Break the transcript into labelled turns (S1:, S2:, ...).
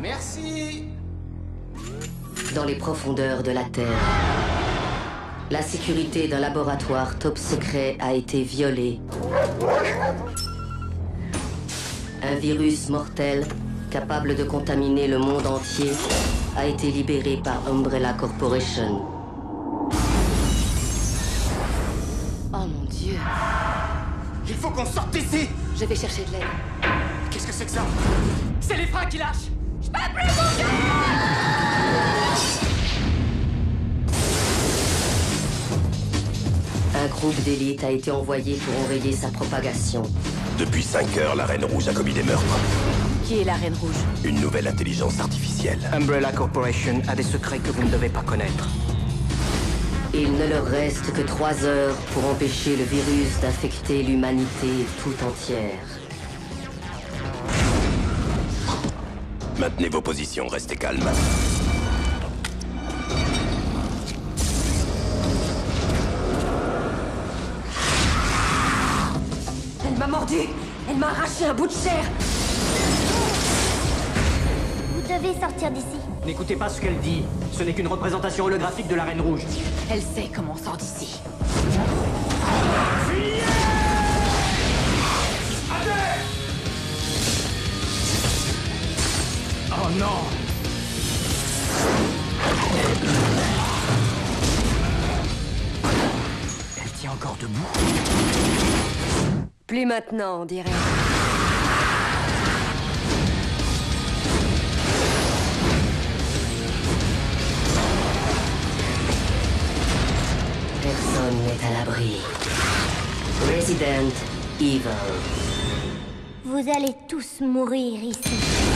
S1: Merci.
S2: Dans les profondeurs de la Terre, la sécurité d'un laboratoire top secret a été violée. Un virus mortel, capable de contaminer le monde entier, a été libéré par Umbrella Corporation.
S3: Oh mon Dieu.
S1: Il faut qu'on sorte d'ici.
S3: Je vais chercher de l'aide.
S1: Qu'est-ce que c'est que ça?
S4: C'est les freins qui lâchent.
S3: Je peux plus bouger!
S2: Un groupe d'élite a été envoyé pour enrayer sa propagation.
S5: Depuis 5 heures, la Reine Rouge a commis des meurtres.
S3: Qui est la Reine Rouge?
S5: Une nouvelle intelligence artificielle.
S6: Umbrella Corporation a des secrets que vous ne devez pas connaître.
S2: Il ne leur reste que 3 heures pour empêcher le virus d'infecter l'humanité tout entière.
S5: Maintenez vos positions, restez calmes.
S3: Elle m'a mordu! Elle m'a arraché un bout de chair!
S7: Vous devez sortir d'ici.
S6: N'écoutez pas ce qu'elle dit. Ce n'est qu'une représentation holographique de la Reine Rouge.
S3: Elle sait comment on sort d'ici.
S6: Oh non! Elle tient encore debout.
S3: Plus maintenant, on dirait.
S2: Personne n'est à l'abri. Resident Evil.
S7: Vous allez tous mourir ici.